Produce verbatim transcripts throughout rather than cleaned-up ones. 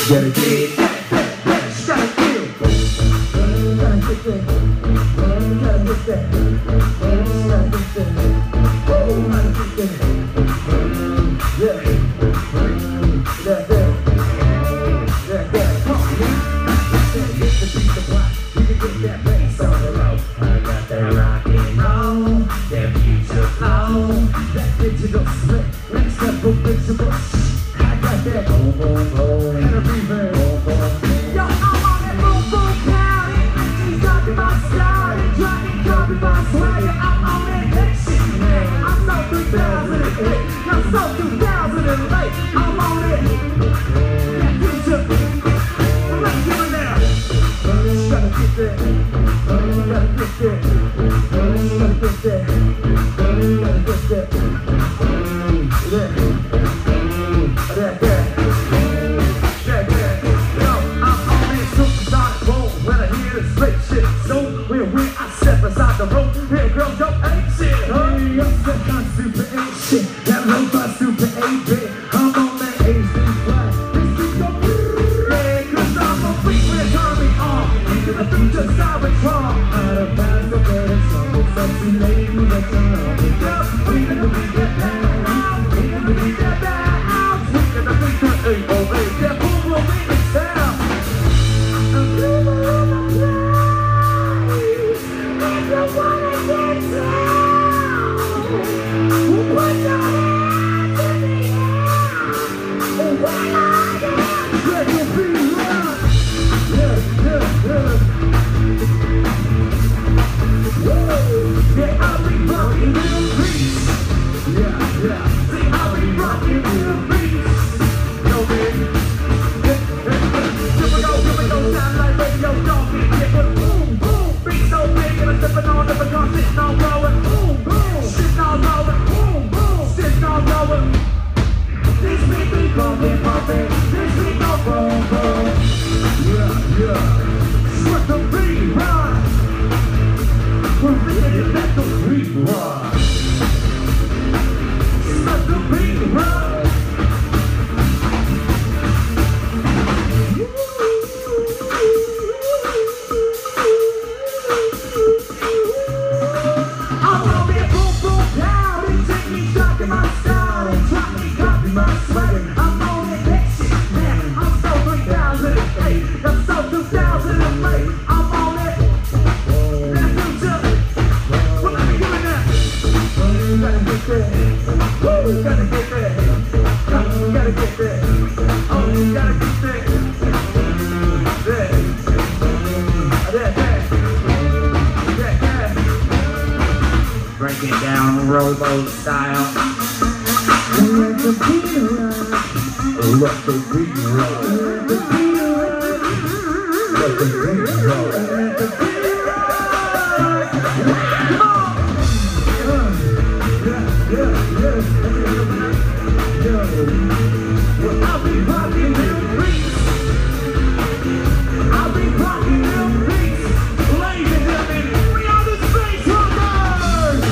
Gotta get it, gotta feel. Gotta get that, gotta get that, gotta get that. Oh, gotta get that. Yeah, yeah, yeah, yeah, yeah. Come on, man. Get the beat, the block. You can get that bass on the low. I got that rock and roll, that future flow, that digital split, next level visible. I got that boom, boom, boom, and a reverb. Boom, boom, boom. Yo, I'm on that boom, boom, pound. She's talking about style, and dropping, copy my swagger. I'm on that next shit, man. I'm so three thousand eight, I'm so two thousand eight. I'm on it. That future. Let's give it now. You gotta get that. You gotta get that. You gotta get that. You gotta get that. Yeah. Yeah, yeah. Yeah, yeah. Yo, I'm on this supersonic roll. When I hear the straight shit, so when when I step aside the road, here girls don't ain't shit. Hurry up, step on super eight shit. That robot super eight bit. I'm on that H D flash. This keep go yeah, cause I'm a freak when it turn me on. Into the future, Cybertron. Out of bounds, the better song. It's sexy lady that turn on. Yep, we gonna be that down. We gonna be that down. Hey, oh, hey, that boom will make it sound. I'm feeling the place. If you wanna get down, put your hands in the air. When I dance, let your feet run. Yeah, yeah, yeah. Woo! Yeah, I'll be rocking in peace. Yeah, yeah. See, I'll be rocking in peace. Break it down, Robo style. Let the beat run. Let the beat run. Let the beat run. Let the beat run. Come on. Yeah, yeah, yeah. Yo, I'll be rocking them beats. I'll be rocking them beats. Ladies and gentlemen, we are the Space Rockers.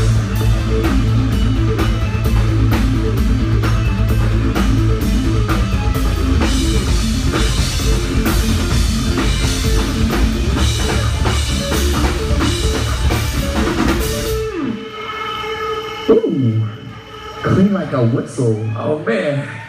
Ooh, clean like a whistle. Oh man.